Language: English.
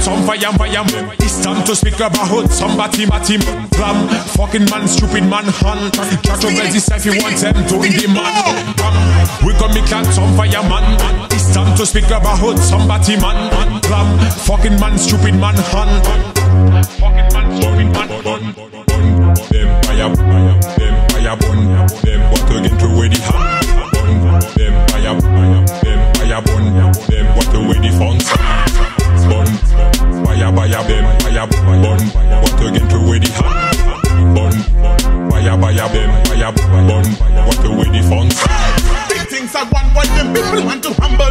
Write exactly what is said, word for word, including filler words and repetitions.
some fire, fire. It's time to speak about somebody, Matty, Ram. Fucking man, stupid man, hand. Chat over this if you want them to in the man. We come make like some fire, man. It's time to speak about somebody, man. Ram. Fucking man, stupid man, hand. Fucking man, stupid man, bun. Them fire, fire. Them fire, bun. Them what to get through with the hand. Them fire, fire. Them fire, bun. Them what to with the funds. Bun. Fire, fire, them fire, bun. What to get through with the hand. Bun. Fire, fire, them fire, bun. What to with the funds. Big things are one, what them people want to humble.